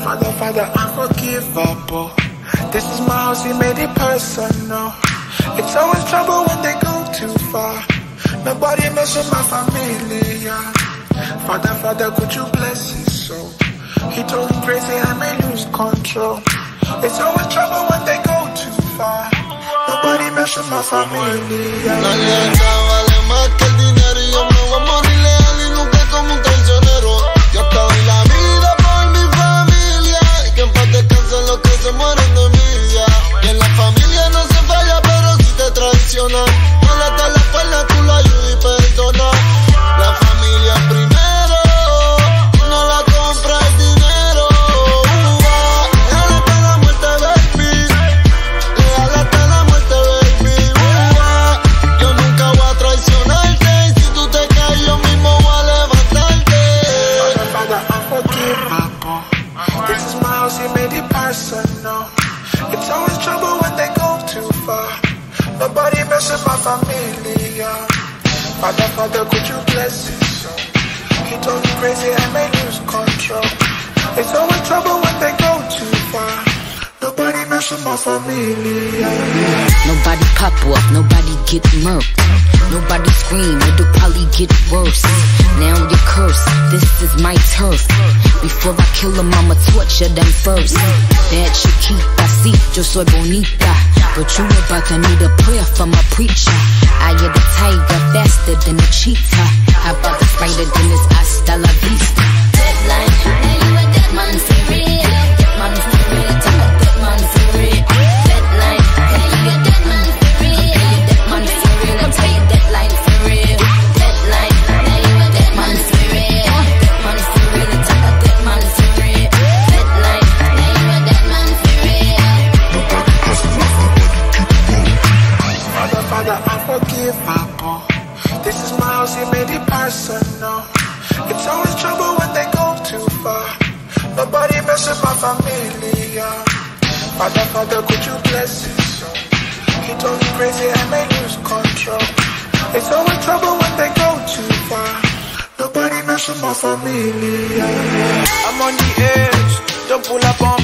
Father, unforgivable. This is my house, he made it personal. It's always trouble when they go too far. Nobody mess with my familia. Father, could you bless his soul? He told him crazy, I may lose control. It's always trouble when they go too far. Nobody mess with my familia. La lealtad vale más que el dinero y yo me voy a morir leal y nunca como un traicionero. Yo te doy la vida por mi familia y que en paz descansen los que se mueren de envidia. Y en la familia no se falla, pero si te traicionan, no le das la espalda, tú la ayudas y perdonas. La familia primero, no la compra el dinero. Leal hasta la muerte, baby. Leal hasta la muerte, baby. Yo nunca voy a traicionarte y si tú te caes yo mismo voy a levantarte. Father, unforgivable. This is my house, he made it personal. It's always trouble when they go too far. Nobody mess with my familia. Father, could you bless his soul? He told me crazy, I may lose control. It's always trouble when they go too far. Nobody mess with my familia. Nobody pop off, nobody get murked. Nobody scream, it'll probably get worse. Now you're cursed, this is my turf. Before I kill them, I'ma torture them first. That Chiquita, sí, yo soy bonita. But you about to need a prayer from a preacher. I am the tiger, faster than a cheetah. How about the spider, then it's hasta la vista. Deadline, now you a dead man for real. Dead man for real, I'm a dead man for real. Deadline, now you a dead man for real. Dead man for real, I'm tell you deadline for real. Deadline, now you a dead man for real. Dead man for real, I'm a dead man for real. Deadline, now you a dead man for real. Father, unforgivable. This is my house, he made it personal. It's always trouble when they go too far. Nobody mess with my familia. Father, could you bless his soul? He told me crazy, I may lose control. It's always trouble when they go too far. Nobody mess with my familia. I'm on the edge, don't pull up on